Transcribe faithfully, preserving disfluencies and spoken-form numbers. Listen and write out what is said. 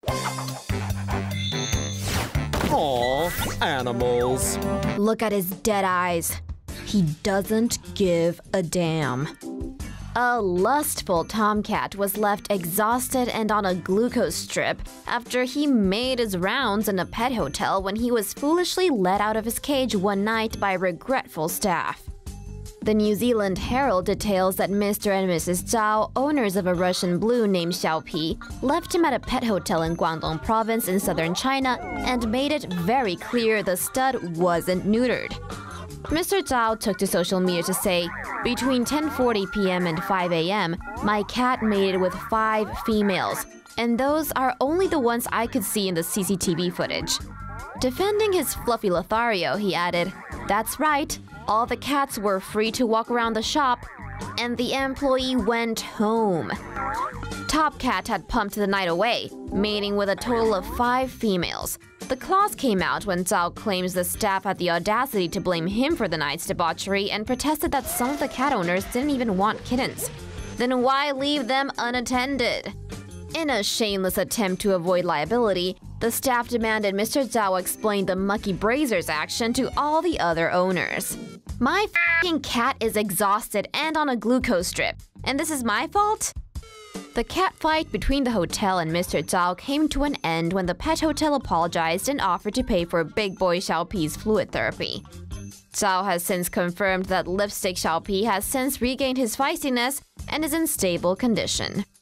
Aw, animals. Look at his dead eyes. He doesn't give a damn. A lustful tomcat was left exhausted and on a glucose drip after he made his rounds in a pet hotel when he was foolishly let out of his cage one night by regretful staff. The New Zealand Herald details that Mister and Missus Zhao, owners of a Russian blue named Xiaopi, left him at a pet hotel in Guangdong province in southern China and made it very clear the stud wasn't neutered. Mister Zhao took to social media to say, "Between ten forty p m and five a m, my cat mated with five females, and those are only the ones I could see in the C C T V footage." Defending his fluffy Lothario, he added, "That's right, all the cats were free to walk around the shop, and the employee went home." Top Cat had pumped the night away, mating with a total of five females. The claws came out when Zhao claims the staff had the audacity to blame him for the night's debauchery and protested that some of the cat owners didn't even want kittens. Then why leave them unattended? In a shameless attempt to avoid liability, the staff demanded Mister Zhao explain the Mucky Brazers action to all the other owners. "My f***ing cat is exhausted and on a glucose drip, and this is my fault?" The cat fight between the hotel and Mister Zhao came to an end when the pet hotel apologized and offered to pay for Big Boy Xiaopi's fluid therapy. Zhao has since confirmed that Lipstick Xiaopi has since regained his feistiness and is in stable condition.